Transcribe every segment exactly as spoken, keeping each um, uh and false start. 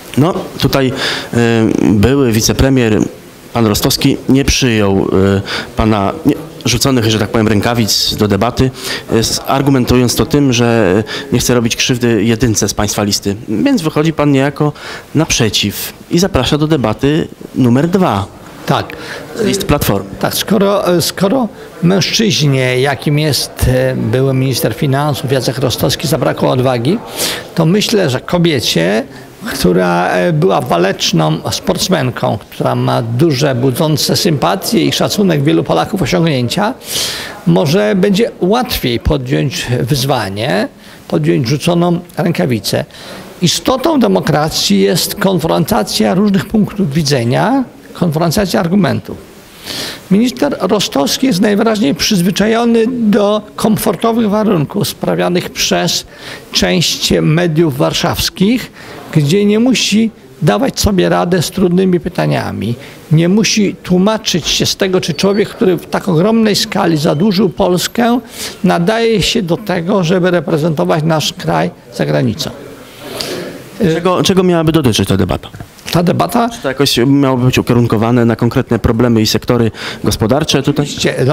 No tutaj y, były wicepremier pan Rostowski nie przyjął y, pana nie, rzuconych, że tak powiem, rękawic do debaty, y, argumentując to tym, że nie chce robić krzywdy jedynce z państwa listy. Więc wychodzi pan niejako naprzeciw i zaprasza do debaty numer dwa. Tak. List Platformy. Tak, skoro, skoro mężczyźnie, jakim jest były minister finansów Jacek Rostowski, zabrakło odwagi, to myślę, że kobiecie, która była waleczną sportsmenką, która ma duże, budzące sympatie i szacunek wielu Polaków osiągnięcia, może będzie łatwiej podjąć wyzwanie, podjąć rzuconą rękawicę. Istotą demokracji jest konfrontacja różnych punktów widzenia, konfrontacja argumentów. Minister Rostowski jest najwyraźniej przyzwyczajony do komfortowych warunków sprawianych przez część mediów warszawskich, gdzie nie musi dawać sobie radę z trudnymi pytaniami. Nie musi tłumaczyć się z tego, czy człowiek, który w tak ogromnej skali zadłużył Polskę, nadaje się do tego, żeby reprezentować nasz kraj za granicą. Czego, czego miałaby dotyczyć ta debata? Ta debata... Czy to jakoś miałoby być ukierunkowane na konkretne problemy i sektory gospodarcze tutaj? No,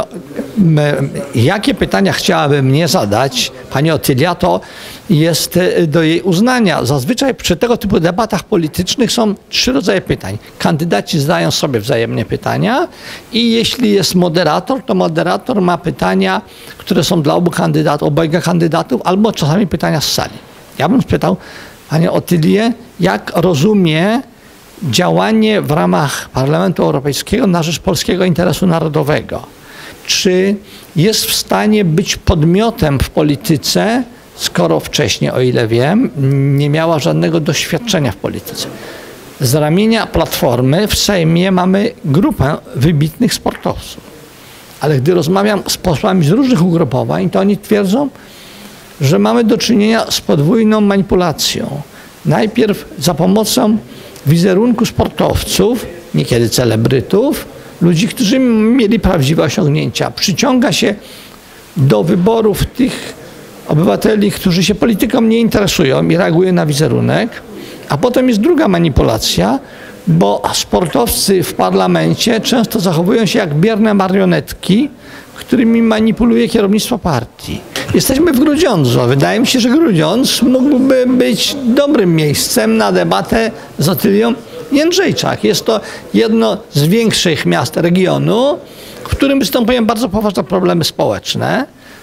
jakie pytania chciałaby mnie zadać pani Otylia, to jest do jej uznania. Zazwyczaj przy tego typu debatach politycznych są trzy rodzaje pytań. Kandydaci zadają sobie wzajemnie pytania i jeśli jest moderator, to moderator ma pytania, które są dla obu kandydatów, obojga kandydatów, albo czasami pytania z sali. Ja bym spytał panią Otylię, jak rozumie działanie w ramach Parlamentu Europejskiego na rzecz polskiego interesu narodowego. Czy jest w stanie być podmiotem w polityce, skoro wcześniej, o ile wiem, nie miała żadnego doświadczenia w polityce. Z ramienia Platformy w Sejmie mamy grupę wybitnych sportowców. Ale gdy rozmawiam z posłami z różnych ugrupowań, to oni twierdzą, że mamy do czynienia z podwójną manipulacją. Najpierw za pomocą wizerunku sportowców, niekiedy celebrytów, ludzi, którzy mieli prawdziwe osiągnięcia. Przyciąga się do wyborów tych obywateli, którzy się polityką nie interesują i reagują na wizerunek. A potem jest druga manipulacja, bo sportowcy w parlamencie często zachowują się jak bierne marionetki, którymi manipuluje kierownictwo partii. Jesteśmy w Grudziądzu. Wydaje mi się, że Grudziądz mógłby być dobrym miejscem na debatę z Otylią Jędrzejczak. Jest to jedno z większych miast regionu, w którym występują bardzo poważne problemy społeczne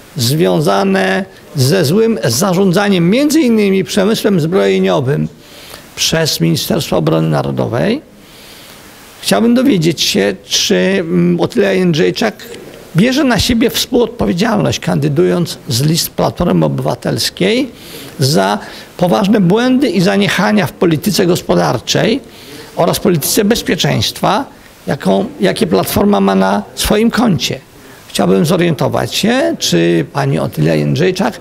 związane ze złym zarządzaniem między innymi przemysłem zbrojeniowym przez Ministerstwo Obrony Narodowej. Chciałbym dowiedzieć się, czy Otylia Jędrzejczak bierze na siebie współodpowiedzialność, kandydując z list Platformy Obywatelskiej za poważne błędy i zaniechania w polityce gospodarczej oraz polityce bezpieczeństwa, jaką, jakie Platforma ma na swoim koncie. Chciałbym zorientować się, czy pani Otylia Jędrzejczak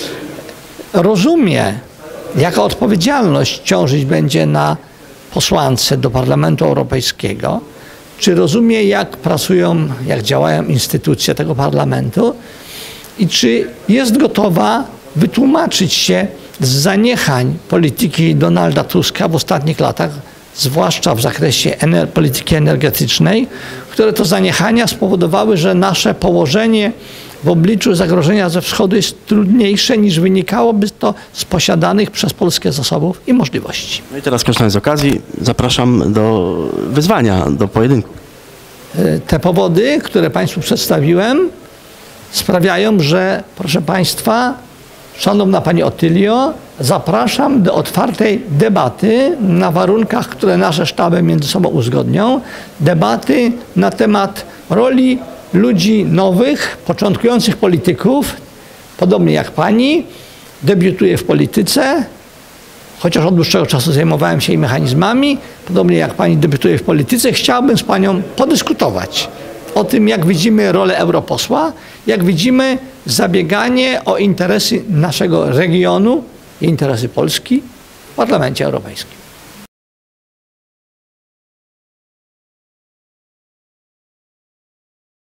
rozumie, jaka odpowiedzialność ciążyć będzie na posłance do Parlamentu Europejskiego, czy rozumie, jak pracują, jak działają instytucje tego parlamentu i czy jest gotowa wytłumaczyć się z zaniechań polityki Donalda Tuska w ostatnich latach, zwłaszcza w zakresie ener- polityki energetycznej, które to zaniechania spowodowały, że nasze położenie w obliczu zagrożenia ze wschodu jest trudniejsze, niż wynikałoby to z posiadanych przez Polskę zasobów i możliwości. No i teraz, korzystając z okazji, zapraszam do wyzwania, do pojedynku. Te powody, które państwu przedstawiłem, sprawiają, że, proszę państwa, szanowna pani Otylio, zapraszam do otwartej debaty na warunkach, które nasze sztaby między sobą uzgodnią. Debaty na temat roli ludzi nowych, początkujących polityków, podobnie jak pani, debiutuję w polityce, chociaż od dłuższego czasu zajmowałem się jej mechanizmami, podobnie jak pani debiutuje w polityce, chciałbym z panią podyskutować o tym, jak widzimy rolę europosła, jak widzimy zabieganie o interesy naszego regionu i interesy Polski w Parlamencie Europejskim.